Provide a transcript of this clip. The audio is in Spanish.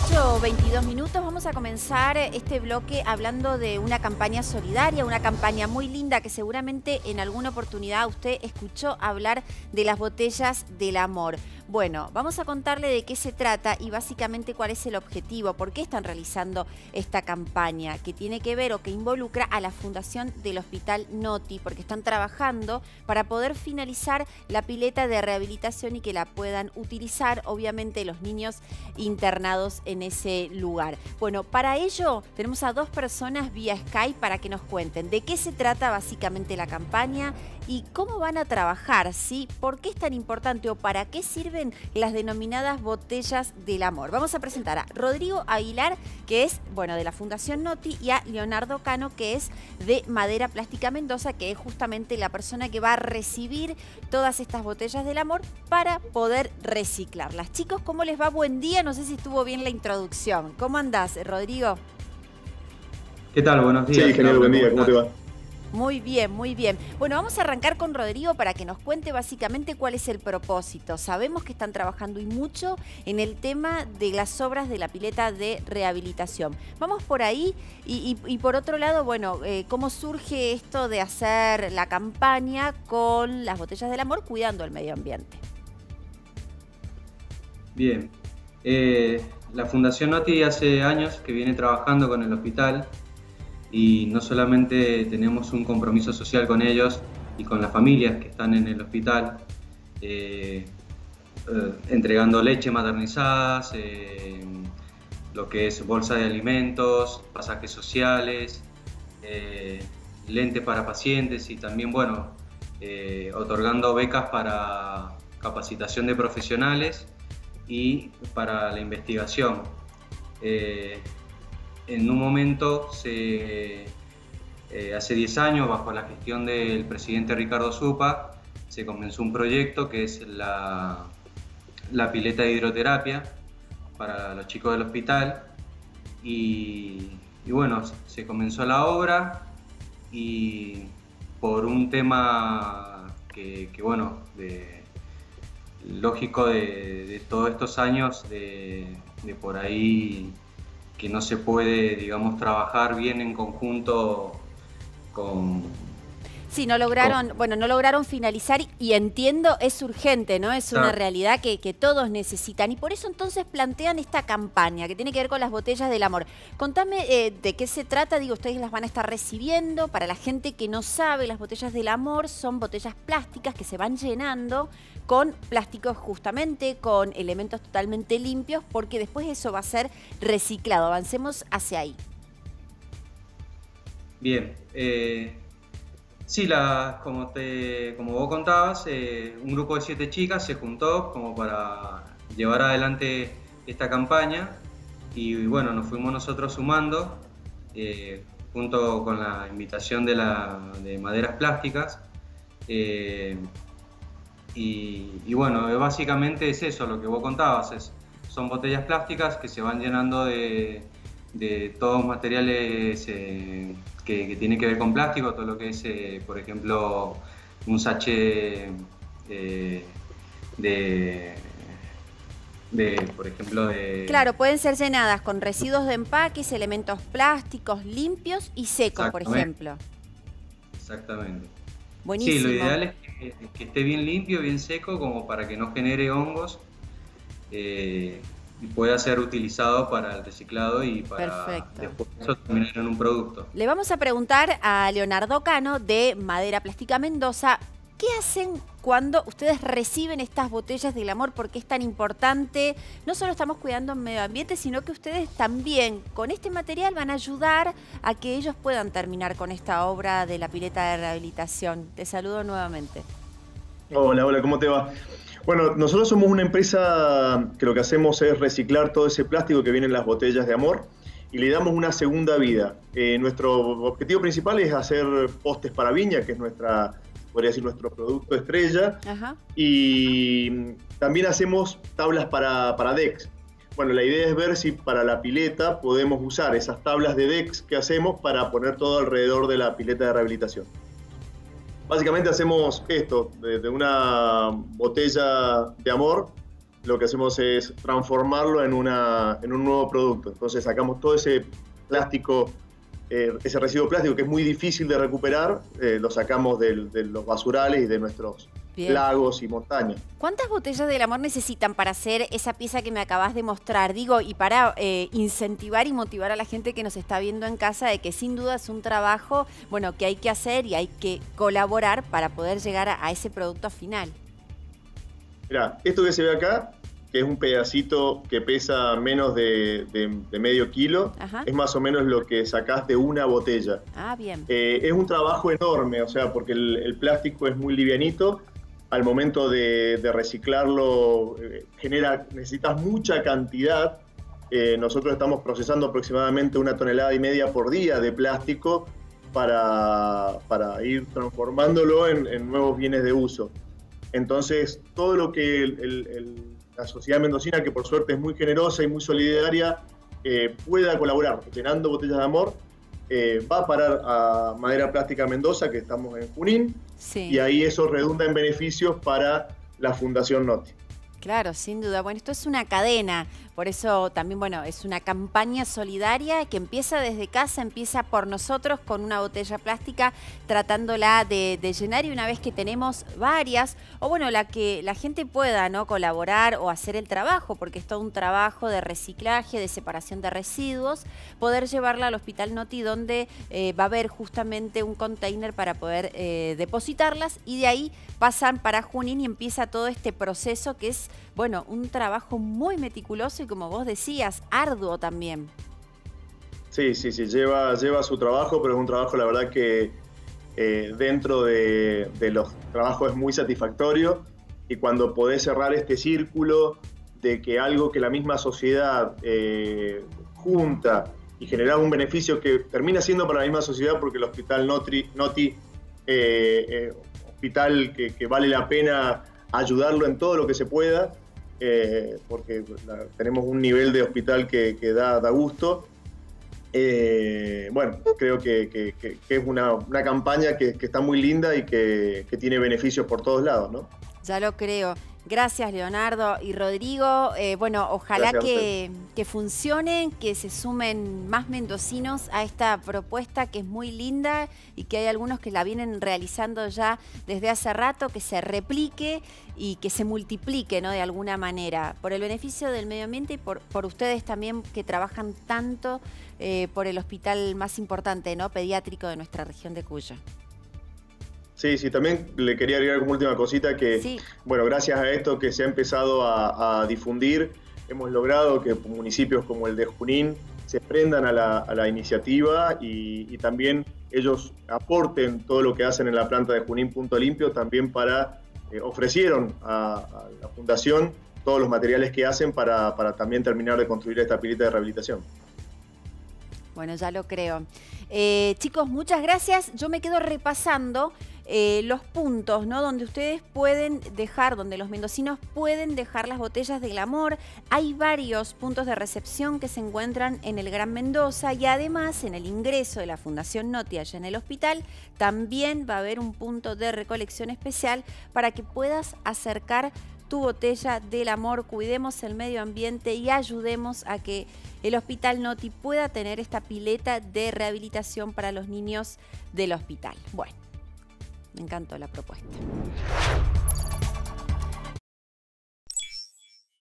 8:22. Vamos a comenzar este bloque hablando de una campaña solidaria, una campaña muy linda que seguramente en alguna oportunidad usted escuchó hablar de las botellas del amor. Bueno, vamos a contarle de qué se trata y básicamente cuál es el objetivo, por qué están realizando esta campaña que tiene que ver o que involucra a la Fundación del Hospital Noti, porque están trabajando para poder finalizar la pileta de rehabilitación y que la puedan utilizar, obviamente, los niños internados en ese lugar. Bueno, para ello tenemos a dos personas vía Skype para que nos cuenten de qué se trata básicamente la campaña y cómo van a trabajar, ¿sí? ¿Por qué es tan importante o para qué sirven las denominadas botellas del amor? Vamos a presentar a Rodrigo Aguilar, que es, bueno, de la Fundación Noti, y a Leonardo Cano, que es de Madera Plástica Mendoza, que es justamente la persona que va a recibir todas estas botellas del amor para poder reciclarlas. Chicos, ¿cómo les va? Buen día. No sé si estuvo bien la introducción. ¿Cómo andás, Rodrigo? ¿Qué tal? Buenos días. Sí, genial, buen día. ¿Cómo te va? Muy bien, muy bien. Bueno, vamos a arrancar con Rodrigo para que nos cuente básicamente cuál es el propósito. Sabemos que están trabajando y mucho en el tema de las obras de la pileta de rehabilitación. Vamos por ahí y por otro lado, bueno, ¿cómo surge esto de hacer la campaña con las botellas del amor cuidando el medio ambiente? Bien. La Fundación Noti hace años que viene trabajando con el hospital. Y no solamente tenemos un compromiso social con ellos y con las familias que están en el hospital, entregando leche maternizadas, lo que es bolsa de alimentos, pasajes sociales, lentes para pacientes y también, bueno, otorgando becas para capacitación de profesionales y para la investigación. En un momento, hace 10 años, bajo la gestión del presidente Ricardo Zupa, se comenzó un proyecto que es la pileta de hidroterapia para los chicos del hospital. Y bueno, se comenzó la obra y por un tema bueno, lógico de todos estos años de por ahí que no se puede, digamos, trabajar bien en conjunto con... Sí, no lograron finalizar y entiendo, es urgente, ¿no? Es una realidad que todos necesitan y por eso entonces plantean esta campaña que tiene que ver con las botellas del amor. Contame de qué se trata, digo, ustedes las van a estar recibiendo. Para la gente que no sabe, las botellas del amor son botellas plásticas que se van llenando con plásticos justamente, con elementos totalmente limpios, porque después eso va a ser reciclado. Avancemos hacia ahí. Bien. Sí, como vos contabas, un grupo de 7 chicas se juntó como para llevar adelante esta campaña y bueno, nos fuimos nosotros sumando junto con la invitación de Maderas Plásticas y bueno, básicamente es eso lo que vos contabas, son botellas plásticas que se van llenando de todos materiales que tienen que ver con plástico, todo lo que es, por ejemplo, un sachet por ejemplo, Claro, pueden ser llenadas con residuos de empaques, elementos plásticos limpios y secos, por ejemplo. Exactamente. Buenísimo. Sí, lo ideal es que esté bien limpio, bien seco, como para que no genere hongos. Y pueda ser utilizado para el reciclado y para después eso terminar en un producto. Le vamos a preguntar a Leonardo Cano de Madera Plástica Mendoza, ¿qué hacen cuando ustedes reciben estas botellas del amor? ¿Por qué es tan importante? No solo estamos cuidando el medio ambiente, sino que ustedes también con este material van a ayudar a que ellos puedan terminar con esta obra de la pileta de rehabilitación. Te saludo nuevamente. Hola, ¿cómo te va? Bueno, nosotros somos una empresa que lo que hacemos es reciclar todo ese plástico que viene en las botellas de amor y le damos una segunda vida. Nuestro objetivo principal es hacer postes para viña, que es podría decir, nuestro producto estrella. Ajá. Y también hacemos tablas para decks. Bueno, la idea es ver si para la pileta podemos usar esas tablas de decks que hacemos para poner todo alrededor de la pileta de rehabilitación. Básicamente hacemos esto, de una botella de amor, lo que hacemos es transformarlo en un nuevo producto. Entonces sacamos todo ese plástico, ese residuo plástico que es muy difícil de recuperar, lo sacamos de los basurales y de nuestros lagos y montañas. ¿Cuántas botellas del amor necesitan para hacer esa pieza que me acabas de mostrar? Digo, y para incentivar y motivar a la gente que nos está viendo en casa de que sin duda es un trabajo, bueno, que hay que hacer y hay que colaborar para poder llegar a ese producto final. Mirá, esto que se ve acá, que es un pedacito que pesa menos de medio kilo, Ajá. es más o menos lo que sacás de una botella. Ah, bien. Es un trabajo enorme, o sea, porque el plástico es muy livianito. Al momento de reciclarlo, necesitas mucha cantidad. Nosotros estamos procesando aproximadamente 1,5 toneladas por día de plástico para ir transformándolo en nuevos bienes de uso. Entonces, todo lo que la sociedad mendocina, que por suerte es muy generosa y muy solidaria, pueda colaborar llenando botellas de amor, va a parar a Madera Plástica Mendoza, que estamos en Junín, sí. Y ahí eso redunda en beneficios para la Fundación Noti. Claro, sin duda. Bueno, esto es una cadena, por eso también, bueno, es una campaña solidaria que empieza desde casa, empieza por nosotros con una botella plástica, tratándola de llenar, y una vez que tenemos varias, o bueno, la que la gente pueda, ¿no?, colaborar o hacer el trabajo, porque es todo un trabajo de reciclaje, de separación de residuos, poder llevarla al Hospital Noti, donde va a haber justamente un container para poder depositarlas, y de ahí pasan para Junín y empieza todo este proceso que es, bueno, un trabajo muy meticuloso y, como vos decías, arduo también. Sí, lleva su trabajo, pero es un trabajo, la verdad, que dentro de los trabajos es muy satisfactorio, y cuando podés cerrar este círculo de que algo que la misma sociedad junta y generar un beneficio que termina siendo para la misma sociedad, porque el Hospital Noti, hospital que vale la pena ayudarlo en todo lo que se pueda, porque tenemos un nivel de hospital que da gusto. Bueno, creo que es una campaña que está muy linda y que tiene beneficios por todos lados, ¿no? Ya lo creo. Gracias, Leonardo y Rodrigo. Bueno, ojalá que funcionen, que se sumen más mendocinos a esta propuesta que es muy linda y que hay algunos que la vienen realizando ya desde hace rato, que se replique y que se multiplique, ¿no?, de alguna manera, por el beneficio del medio ambiente y por ustedes también, que trabajan tanto por el hospital más importante, ¿no?, pediátrico de nuestra región de Cuyo. Sí, también le quería agregar como última cosita que, sí, bueno, gracias a esto que se ha empezado a difundir, hemos logrado que municipios como el de Junín se prendan a la iniciativa y también ellos aporten todo lo que hacen en la planta de Junín Punto Limpio, también ofrecieron a la Fundación todos los materiales que hacen para también terminar de construir esta pileta de rehabilitación. Bueno, ya lo creo. Chicos, muchas gracias. Yo me quedo repasando los puntos, ¿no?, donde ustedes pueden dejar, donde los mendocinos pueden dejar las botellas del amor. Hay varios puntos de recepción que se encuentran en el Gran Mendoza, y además en el ingreso de la Fundación Noti allá en el hospital también va a haber un punto de recolección especial para que puedas acercar tu botella del amor. Cuidemos el medio ambiente y ayudemos a que el Hospital Noti pueda tener esta pileta de rehabilitación para los niños del hospital. Bueno, me encantó la propuesta.